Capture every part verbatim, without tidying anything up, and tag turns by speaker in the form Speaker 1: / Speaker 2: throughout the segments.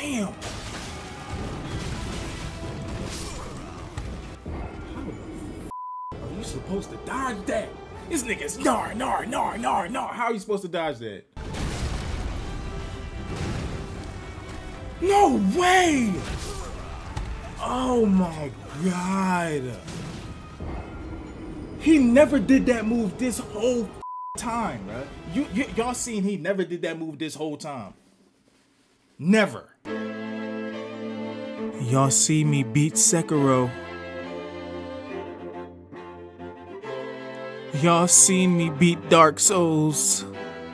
Speaker 1: Damn. How the f are you supposed to dodge that? This nigga's nar, nar, nar, nar, nar. How are you supposed to dodge that? No way! Oh my God. He never did that move this whole time, bro. You, y y'all seen he never did that move this whole time. Never. Y'all see me beat Sekiro. Y'all seen me beat Dark Souls.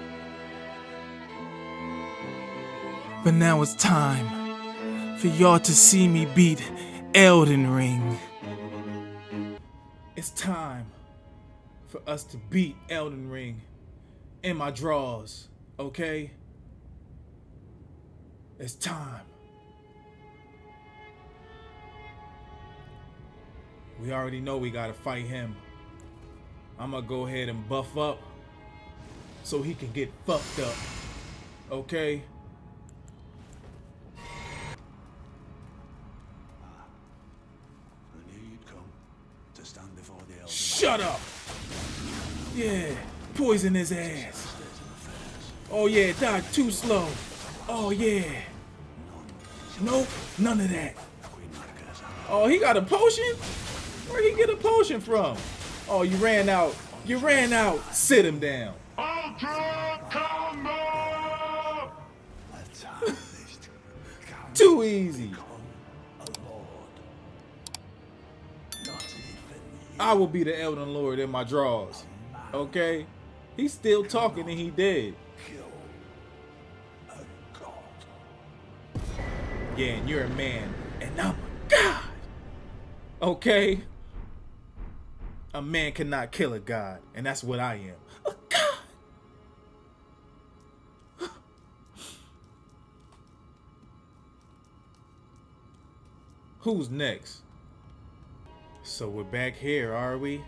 Speaker 1: But now it's time for y'all to see me beat Elden Ring. It's time for us to beat Elden Ring in my draws, okay? It's time. We already know we gotta fight him. I'm gonna go ahead and buff up so he can get fucked up, okay? Shut up! Yeah, poison his ass. Oh yeah, died too slow. Oh yeah. Nope, none of that. Oh, he got a potion? Where'd he get a potion from? Oh, you ran out. You ran out. Sit him down. Ultra combo! Too easy. I will be the Elden Lord in my draws. Okay? He's still talking and he dead. Yeah, and you're a man and I'm a god. Okay? A man cannot kill a god, and that's what I am. A god. Who's next? So we're back here, are we?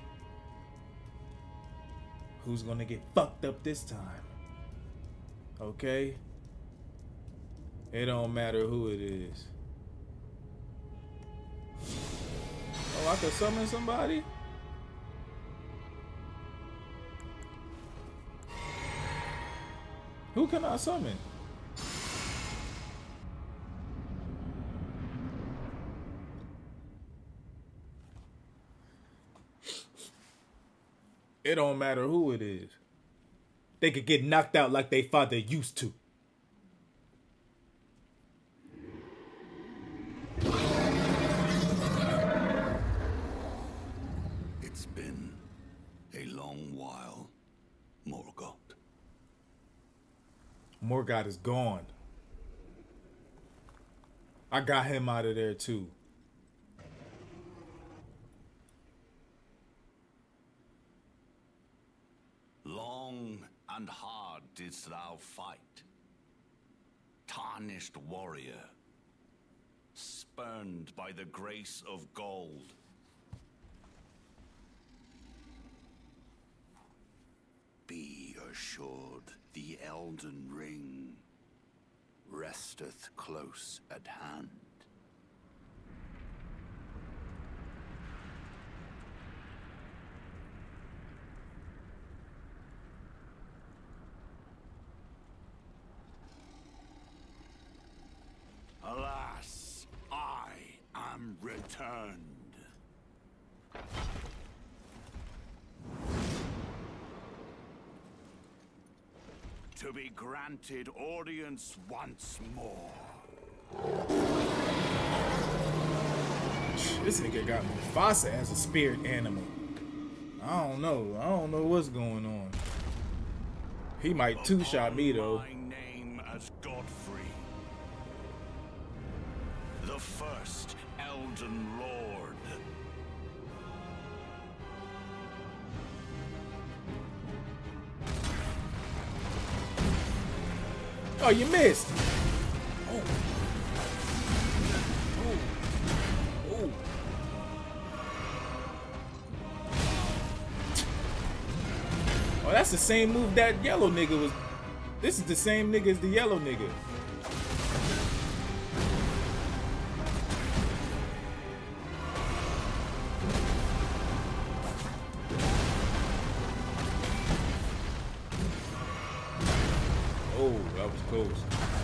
Speaker 1: Who's gonna get fucked up this time? Okay? It don't matter who it is. Oh, I could summon somebody? Who can I summon? It don't matter who it is. They could get knocked out like they father used to.
Speaker 2: It's been a long while, Morgott.
Speaker 1: Morgott is gone. I got him out of there too.
Speaker 2: Long and hard didst thou fight, tarnished warrior, spurned by the grace of gold. Be assured the Elden Ring resteth close at hand. Alas, I am returned. To be granted audience once more.
Speaker 1: This nigga got Mufasa as a spirit animal. I don't know. I don't know what's going on. He might two-shot me though.
Speaker 2: My name as Godfrey, the first Elden Lord.
Speaker 1: Oh, you missed. Oh. Oh. Oh. Oh, that's the same move that yellow nigga was. This is the same nigga as the yellow nigga. coast.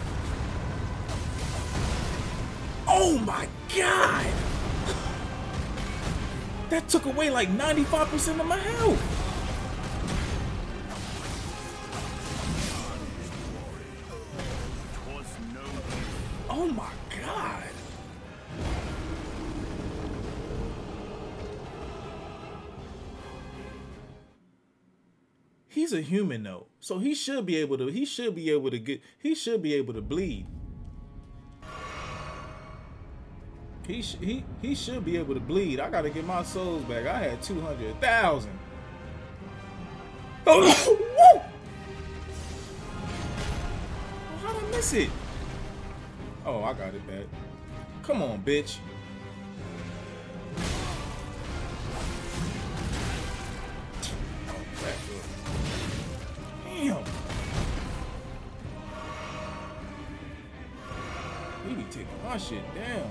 Speaker 1: Oh my god! That took away like ninety-five percent of my health. Oh my god. He's a human though, so he should be able to. He should be able to get. He should be able to bleed. He sh he he should be able to bleed. I gotta get my souls back. I had two hundred thousand. Oh, how'd I miss it? Oh, I got it back. Come on, bitch. Damn. He be taking my shit down.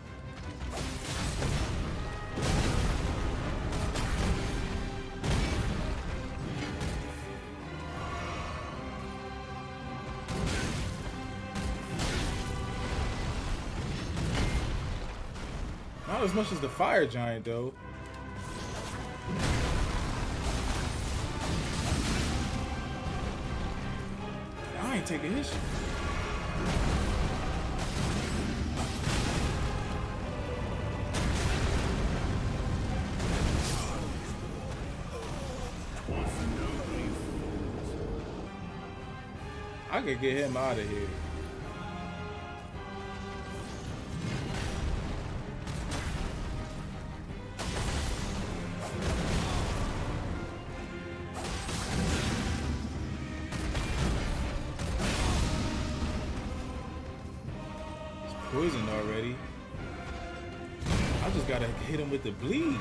Speaker 1: Not as much as the fire giant, though. I ain't taking his shit. I could get him out of here. Poisoned already. I just gotta hit him with the bleed.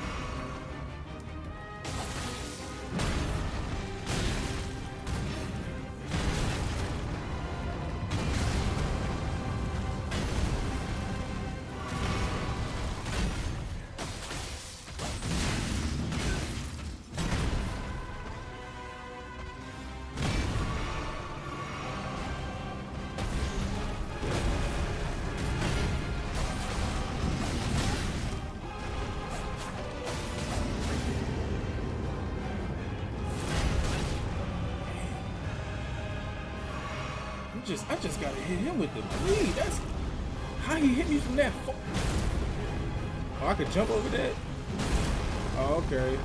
Speaker 1: Just, I just gotta hit him with the bleed. That's how he hit me from that far. Oh, I could jump over that? Oh, okay.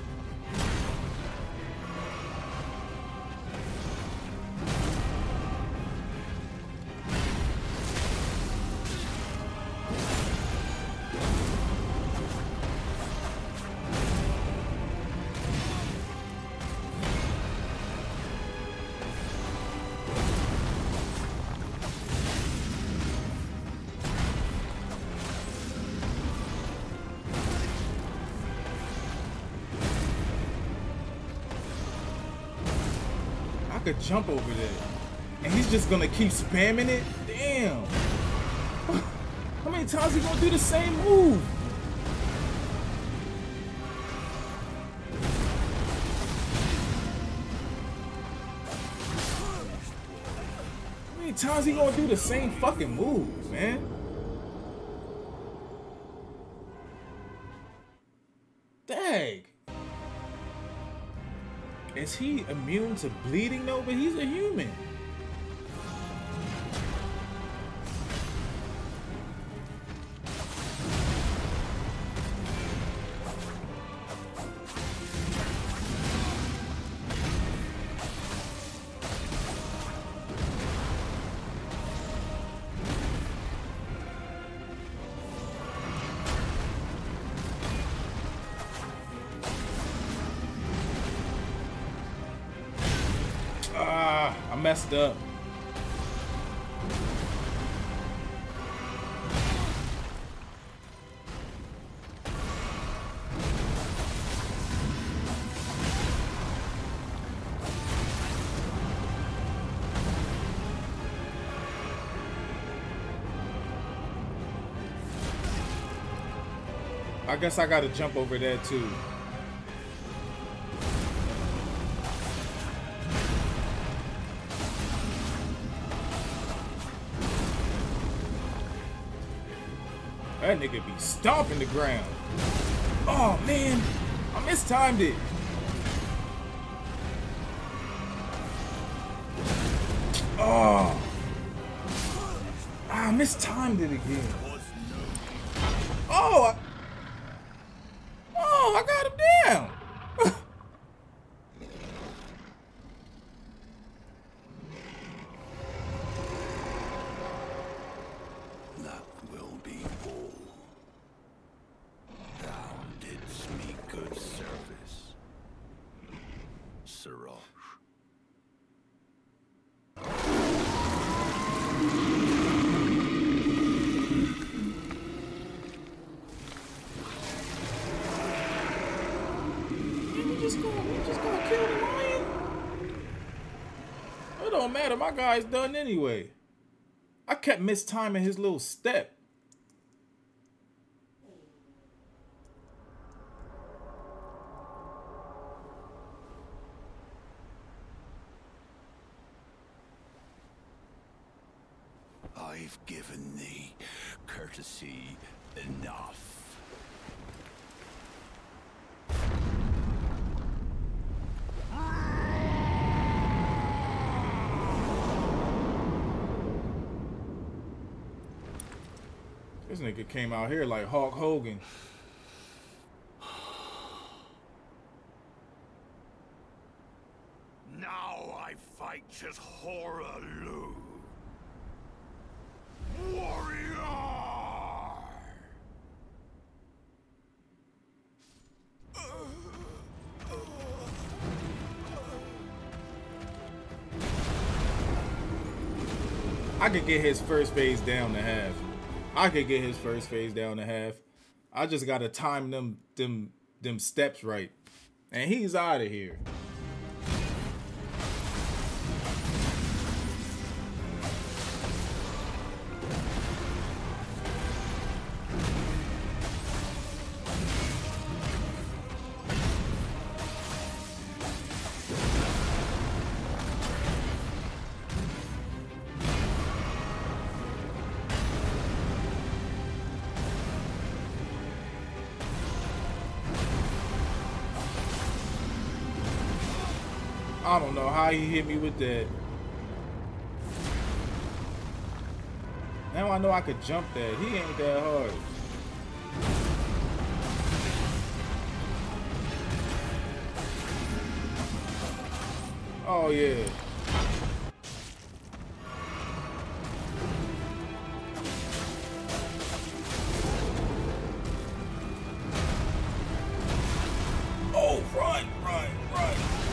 Speaker 1: I could jump over there. And he's just gonna keep spamming it? Damn. How many times he gonna do the same move? How many times he gonna do the same fucking move, man? Dang. Is he immune to bleeding though? But he's a human. I messed up. I guess I gotta jump over there too. That nigga be stomping the ground. Oh man, I mistimed it. Oh, I mistimed it again. Oh, I, oh, I got him down.
Speaker 2: That will be all. Thou didst me good service, Siraj.
Speaker 1: Just gonna, we just gonna kill the lion? It don't matter. My guy's done anyway. I kept mistiming his little step.
Speaker 2: I've given thee courtesy enough.
Speaker 1: This nigga came out here like Hulk Hogan.
Speaker 2: Now I fight as Hoarah-Loux. Warrior!
Speaker 1: I could get his first phase down to half. I could get his first phase down to half. I just gotta time them them them steps right. And he's out of here. I don't know how he hit me with that. Now I know I could jump that. He ain't that hard. Oh yeah. Oh, run, run, run.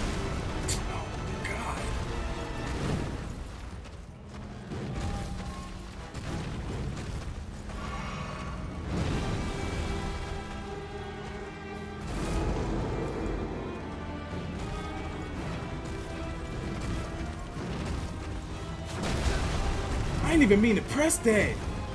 Speaker 1: I didn't even mean to press that.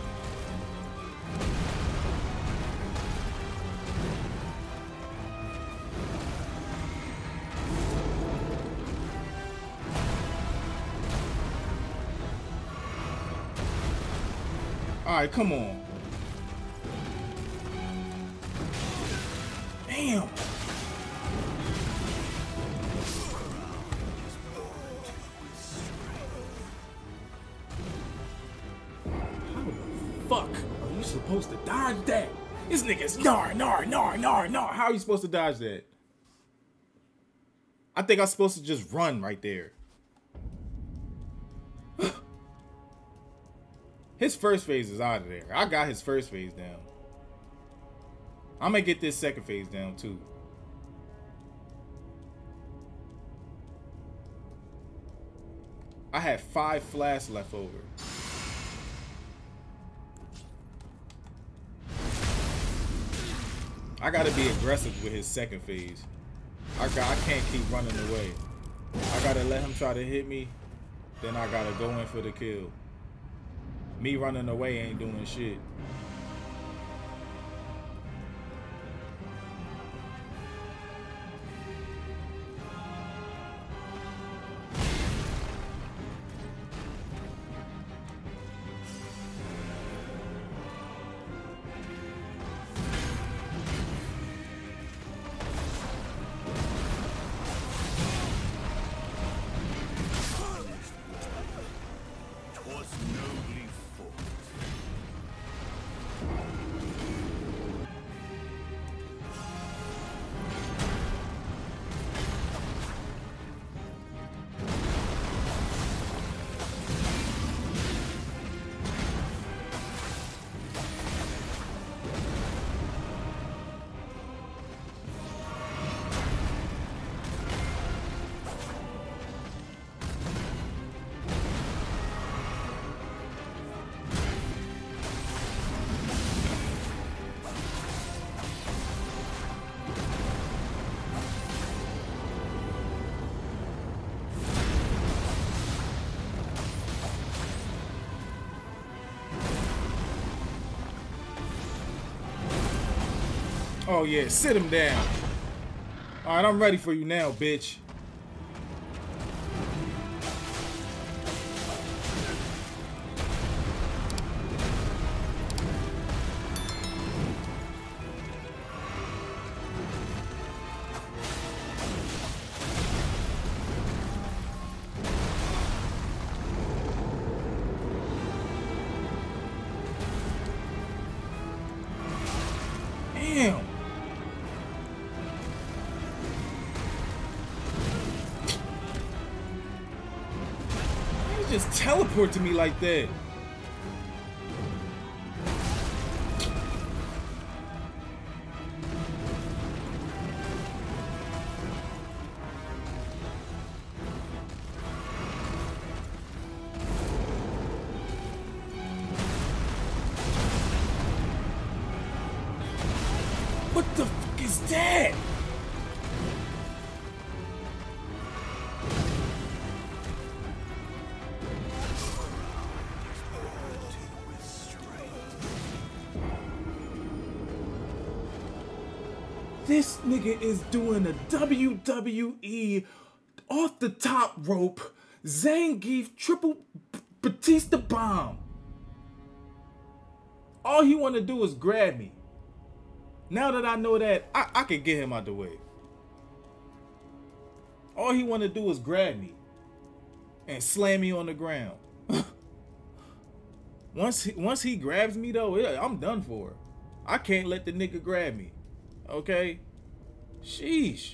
Speaker 1: All right, come on. Damn. Fuck, are you supposed to dodge that? This nigga's nar, nar, nar, nar, nar. How are you supposed to dodge that? I think I'm supposed to just run right there. His first phase is out of there. I got his first phase down. I'm gonna get this second phase down too. I had five flasks left over. I gotta be aggressive with his second phase. I got, I can't keep running away. I gotta let him try to hit me. Then I gotta go in for the kill. Me running away ain't doing shit. Oh yeah, sit him down. All right, I'm ready for you now, bitch. Damn. He just teleport to me like that. What the fuck is that? This nigga is doing a W W E off the top rope Zangief triple Batista bomb. All he want to do is grab me. Now that I know that, I, I can get him out the way. All he want to do is grab me and slam me on the ground. once, he, once he grabs me though, yeah, I'm done for. I can't let the nigga grab me. Okay? Sheesh.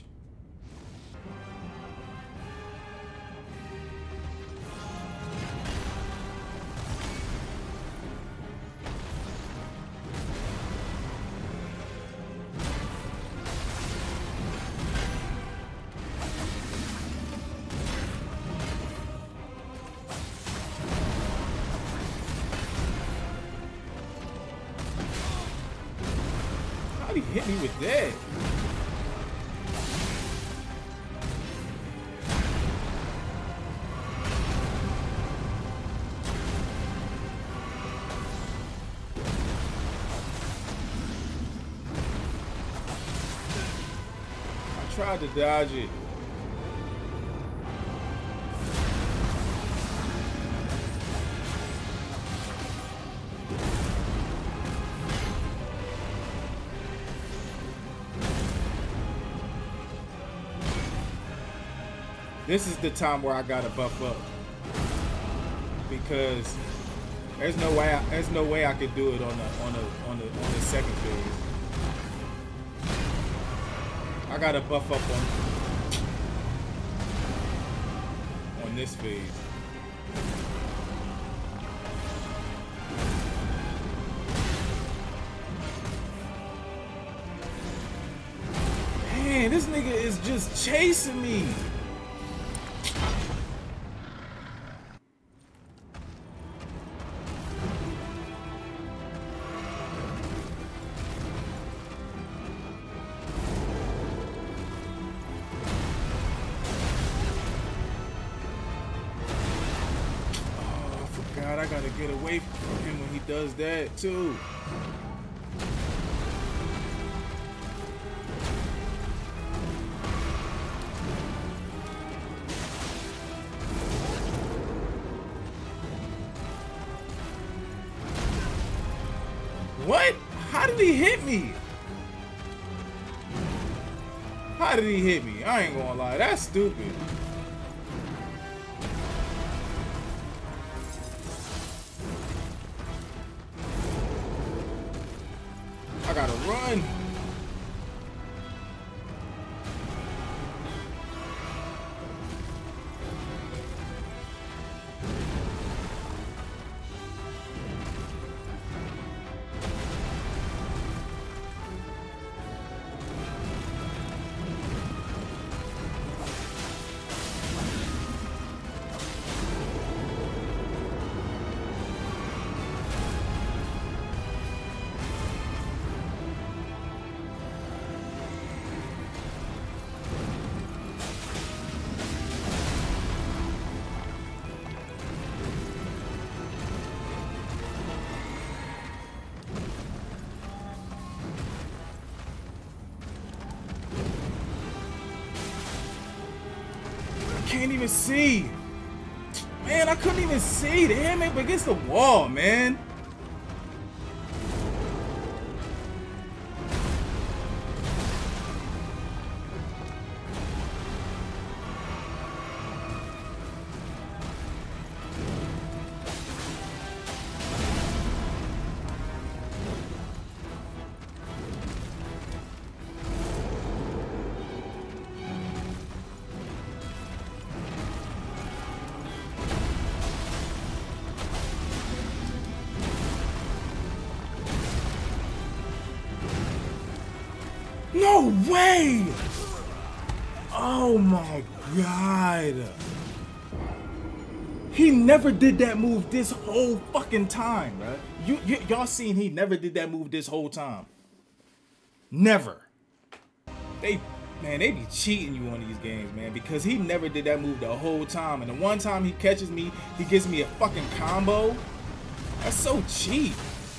Speaker 1: How'd he hit me with that? I tried to dodge it. This is the time where I gotta buff up because there's no way I, there's no way I could do it on the on the on the on the second phase. I gotta buff up on on this phase. Man, this nigga is just chasing me. God, I gotta get away from him when he does that too. What? How did he hit me? How did he hit me? I ain't gonna lie, that's stupid. I gotta run. can't even see. Man, I couldn't even see. Damn it, but against the wall, man. No way! Oh my god. He never did that move this whole fucking time, right? You, y y'all seen he never did that move this whole time. Never. They, man, they be cheating you on these games, man, because he never did that move the whole time. And the one time he catches me, he gives me a fucking combo. That's so cheap.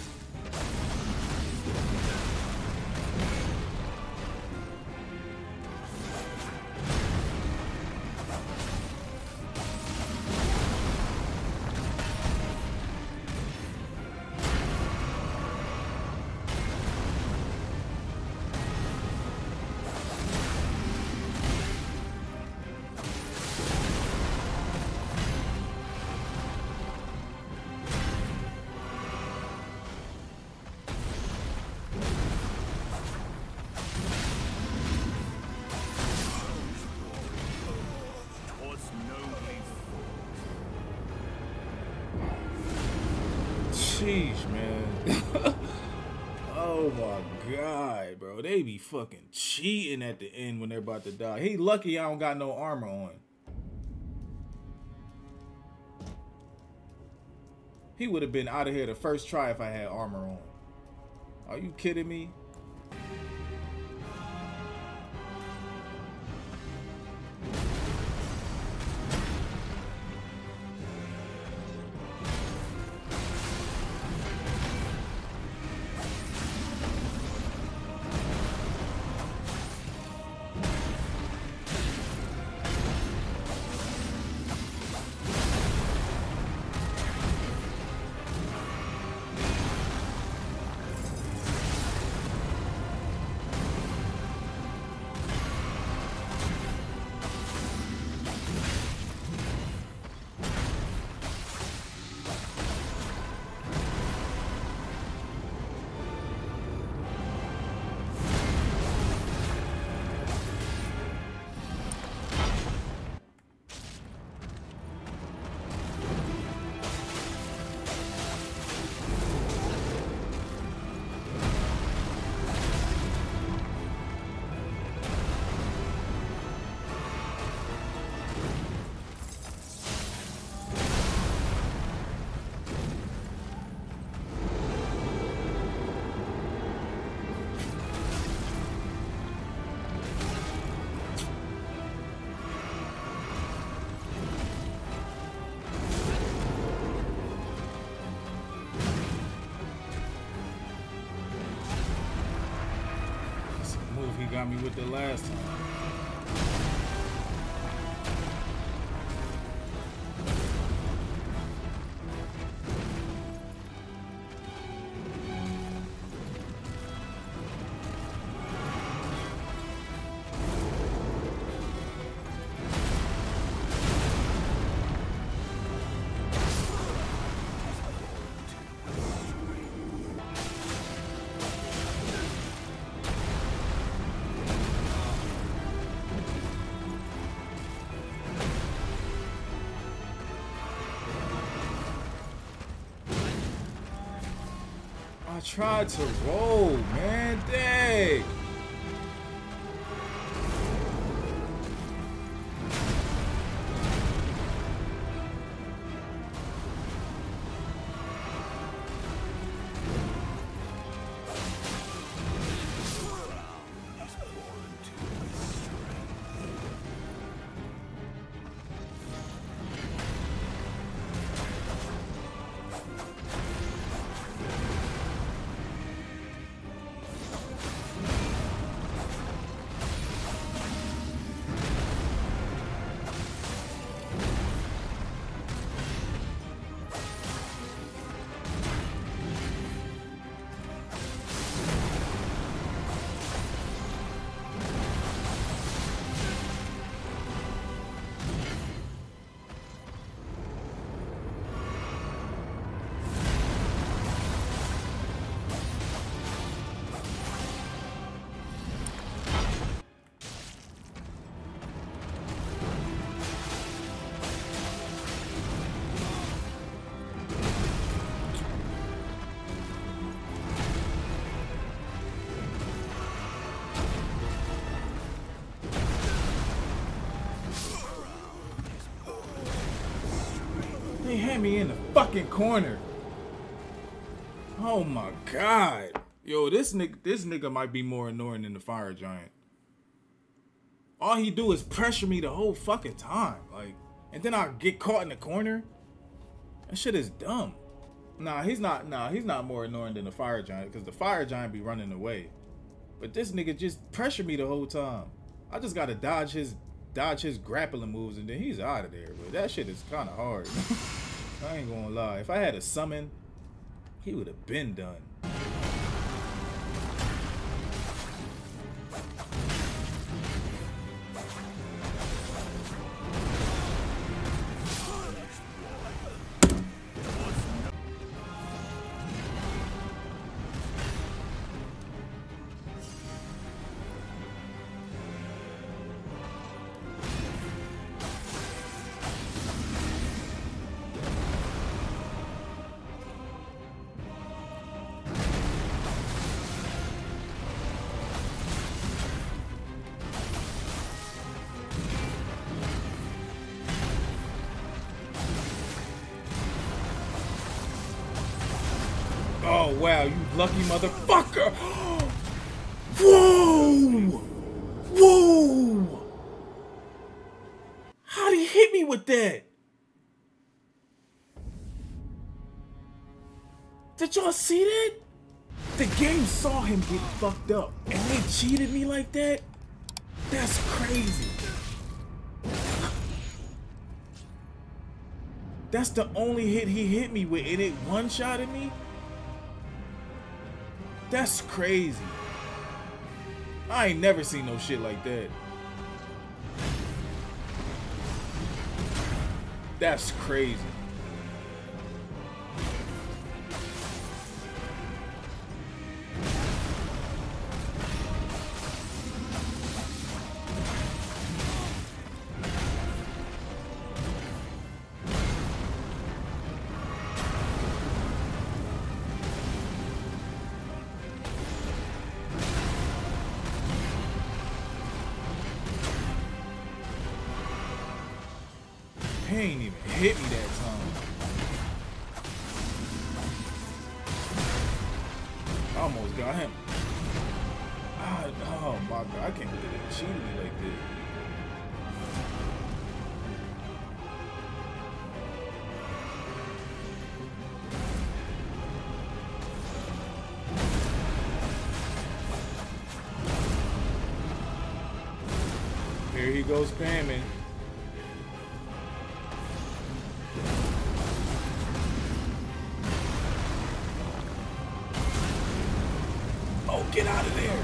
Speaker 1: Sheesh, man. Oh my god, bro. They be fucking cheating at the end when they're about to die. He lucky I don't got no armor on. He would have been out of here the first try if I had armor on. Are you kidding me? He got me with the last time. I tried to roll, man. Dang. spam me in the fucking corner. Oh my god. Yo, this nigga, this nigga might be more annoying than the fire giant. All he do is pressure me the whole fucking time. Like, and then I get caught in the corner. That shit is dumb. Nah, he's not, nah, he's not more annoying than the fire giant, because the fire giant be running away. But this nigga just pressure me the whole time. I just gotta dodge his dodge his grappling moves and then he's out of there. But that shit is kinda hard. I ain't gonna lie. If I had a summon, he would have been done. Oh, wow, you lucky motherfucker! Whoa! Whoa! How'd he hit me with that? Did y'all see that? The game saw him get fucked up, and they cheated me like that? That's crazy. That's the only hit he hit me with, and it one-shotted me? That's crazy. I ain't never seen no shit like that. That's crazy. He ain't even hit me that time. I almost got him. I, oh my god, I can't believe they cheated me like this. Here he goes spamming. Oh, get out of there.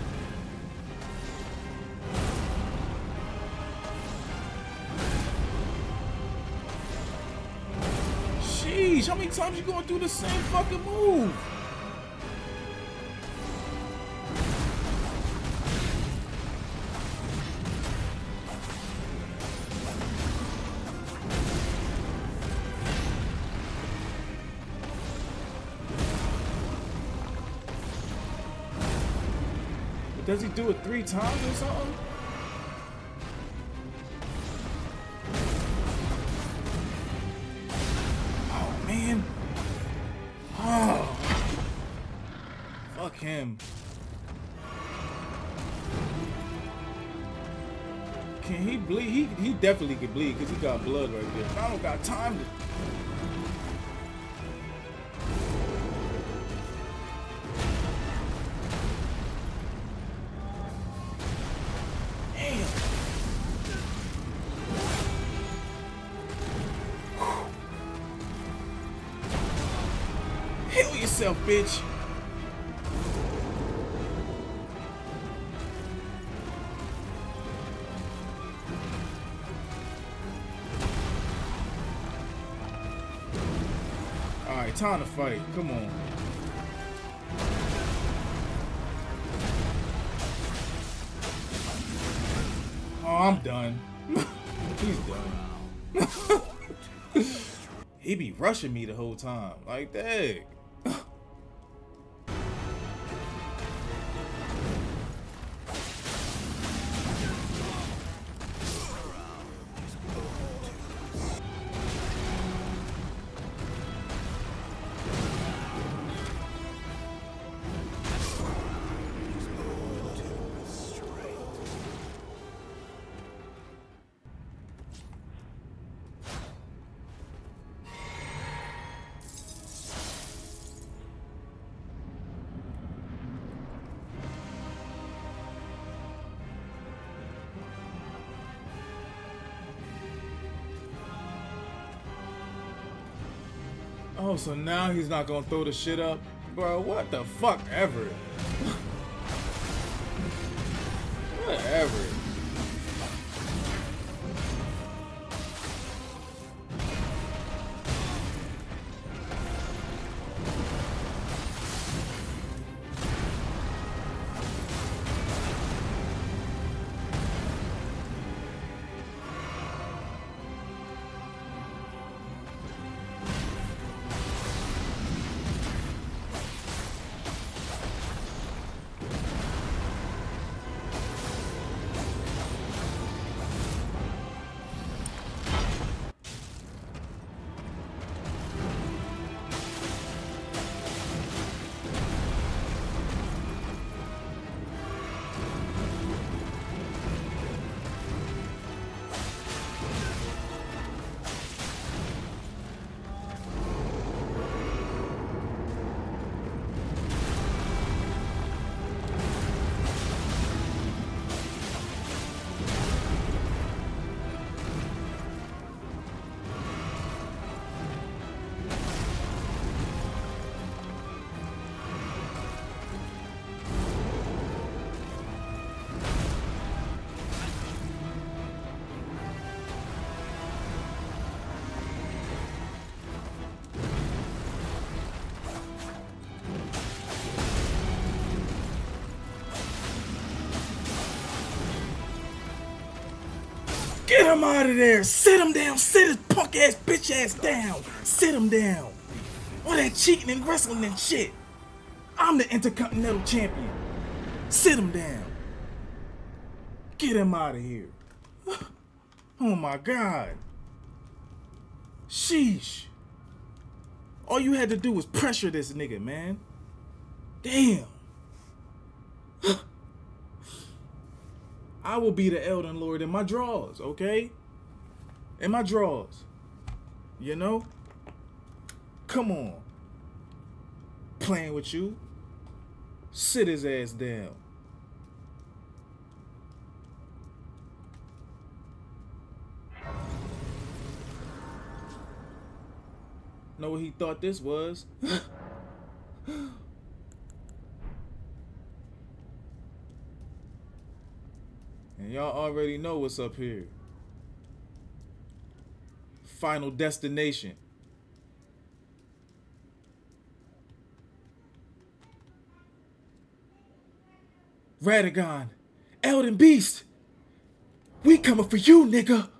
Speaker 1: Sheesh, how many times you going through the same fucking move? Does he do it three times or something? Oh, man. Oh. Fuck him. Can he bleed? He, he definitely can bleed because he got blood right there. I don't got time to... Heal yourself, bitch. Alright, time to fight. Come on. Oh, I'm done. He's done. He be rushing me the whole time. Like, dang. Oh, so now he's not gonna throw the shit up? Bro, what the fuck ever? Whatever. Get him out of there! Sit him down! Sit his punk ass bitch ass down! Sit him down! All that cheating and wrestling and shit! I'm the Intercontinental Champion! Sit him down! Get him out of here! Oh my god! Sheesh! All you had to do was pressure this nigga, man! Damn! I will be the Elden Lord in my drawers, okay? In my drawers. You know? Come on. Playing with you. Sit his ass down. Know what he thought this was? And y'all already know what's up here. Final destination. Radagon, Elden Beast, we coming for you, nigga.